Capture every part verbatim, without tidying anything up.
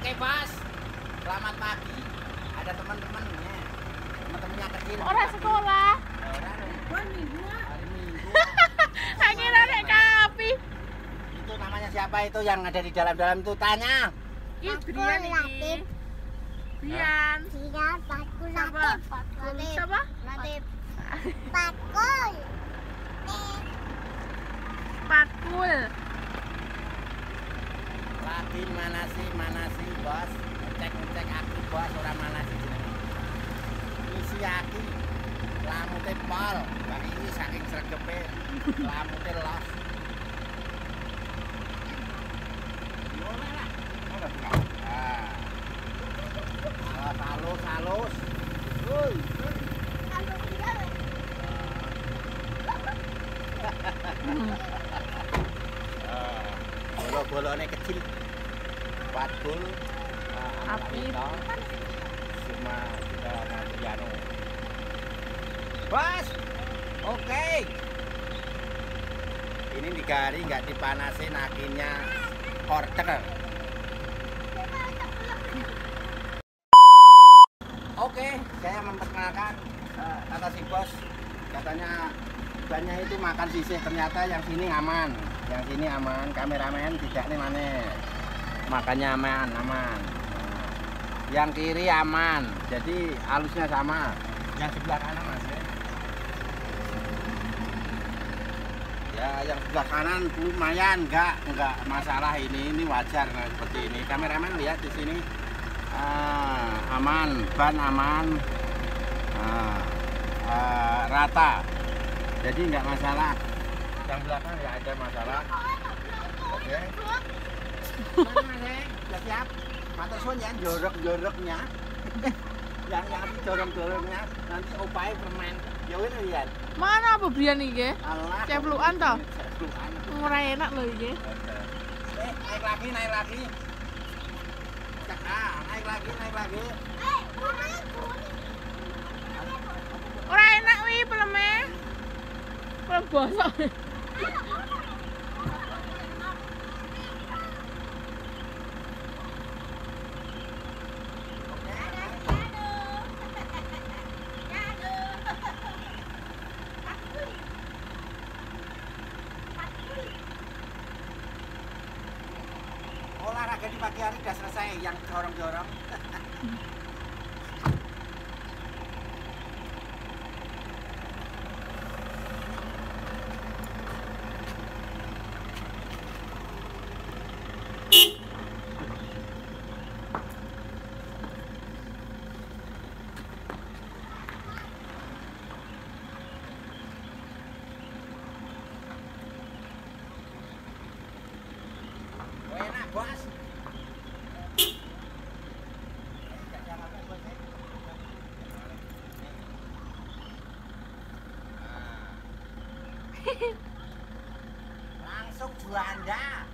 Oke bos, selamat pagi. Ada teman-temannya, teman-temannya kecil. Orang sekolah. Orang minggu. Hari Minggu. Akhirnya nek kapi. Itu namanya siapa itu yang ada di dalam-dalam itu? Tanya. Ih, Brian iki. Brian. Brian, Patkul, Siapa? Latif. Siapa? Latif. Patkul. Patkul. Lagi mana sih, mana sih bos? Ngecek-ngecek aku bos, orang mana sih jenenge? Isi aki. Lamute pol. Bang ini saking sregepe. Lamute los. Ngono lah. Ngono buka. Ah. Halus, halus, halus. Woi. Bola-bolanya kecil. Patkul. Api. Cuma kita mau piano. Bos. Oke. Ini tiga hari nggak dipanasin akhirnya order. Oke, saya memperkenalkan uh, kata si bos. Katanya banyak itu makan sisih, ternyata yang sini aman. Yang sini aman, kameramen tidak nih mana. Makannya aman, aman. Nah, yang kiri aman, jadi halusnya sama. Yang sebelah kanan mas ya. Ya, yang sebelah kanan lumayan, enggak, enggak masalah ini, ini wajar nah, seperti ini. Kameramen lihat di sini ah, aman, ban aman, ah, ah, rata, jadi enggak masalah. Yang belakang enggak ada masalah. Oke. Mana mas ya? Sudah siap? Matur suwun ya, jorok-joroknya. yang yang jorok-joroknya nanti upai permen. Ya wis lihat. Mana apa Brian iki? Allah. Ceplukan toh? Ceplukan. Ora enak lho iki. Eh, naik lagi, naik lagi. Ah, naik lagi, naik lagi. Ora enak wi peleme. Pelem bosok. Olahraga di pagi hari udah selesai, yang jorong-jorong. Enak bos. Langsung Juanda.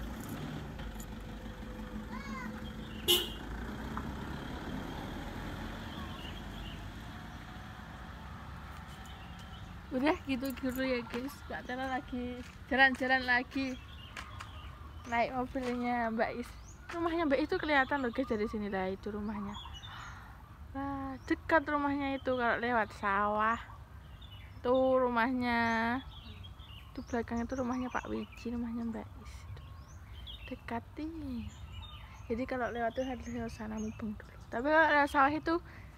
Udah gitu dulu ya guys. Gak jalan lagi. Jalan-jalan lagi. Naik mobilnya Mbak Is. Rumahnya Mbak Is itu kelihatan loh guys dari sini lah, itu rumahnya. Wah, dekat rumahnya itu kalau lewat sawah. Tuh rumahnya. Itu belakang itu rumahnya Pak Wiji, rumahnya Mbak Is. Dekat nih. Jadi kalau lewat tuh harus lewat sana mubeng dulu. Tapi kalau lewat sawah itu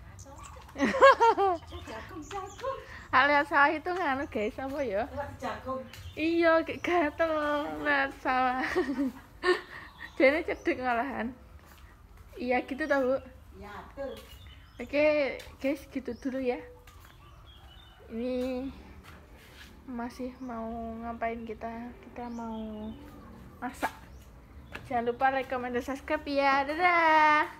kalau lewat sawah itu nganu guys, apa ya? Iya, kayak gatel lewat sawah. Jadi cedek malahan. Iya gitu tau Bu. Ya, betul. Oke guys, gitu dulu ya. Ini masih mau ngapain kita? Kita mau masak. Jangan lupa like, comment, dan subscribe ya. Dadah.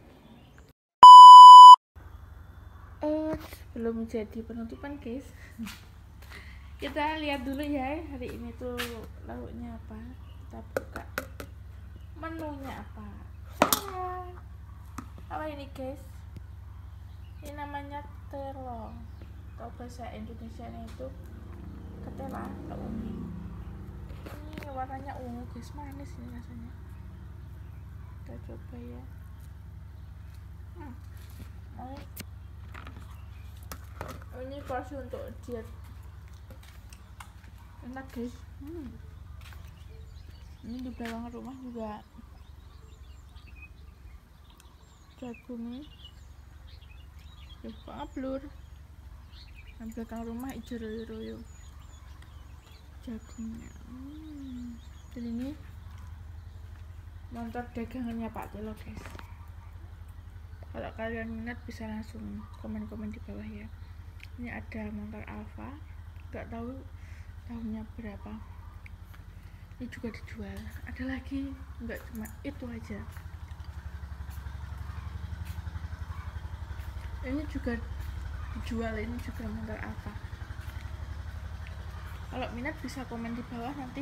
Eh, belum jadi penutupan guys. Kita lihat dulu ya hari ini tuh lauknya apa. Kita buka menunya apa. Ah, apa ini guys? Ini namanya terong. Atau bahasa Indonesianya itu ketela atau umi. Ini warnanya ungu guys, manis ini rasanya. Kita coba ya. Hmm. Oh. Oh, ini porsi untuk diet. Enak guys. Hmm. Ini di belakang rumah juga jagung nih. Coba upload. Di belakang rumah hijau royo-royo jagungnya. Hmm. Dan ini motor dagangannya Pak Telo guys. Kalau kalian minat bisa langsung komen-komen di bawah ya. Ini ada motor Alfa, nggak tahu tahunnya berapa. Ini juga dijual. Ada lagi, nggak cuma itu aja. Ini juga dijual, ini juga motor Alfa. Kalau minat bisa komen di bawah, nanti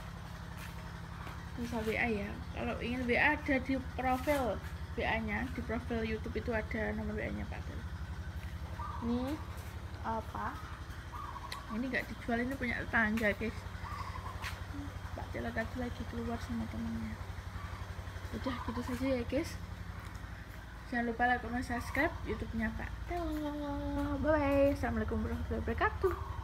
bisa W A ya. Kalau ingin W A ada di profil W A nya, di profil YouTube itu ada nomor W A nya Pak Telo. Ini apa? Ini nggak dijual, ini punya tetangga guys. Pak Telo tadi lagi keluar sama temennya. Udah gitu saja ya guys. Jangan lupa like, comment, subscribe YouTube-nya Pak Telo. Bye bye. Assalamualaikum warahmatullahi wabarakatuh.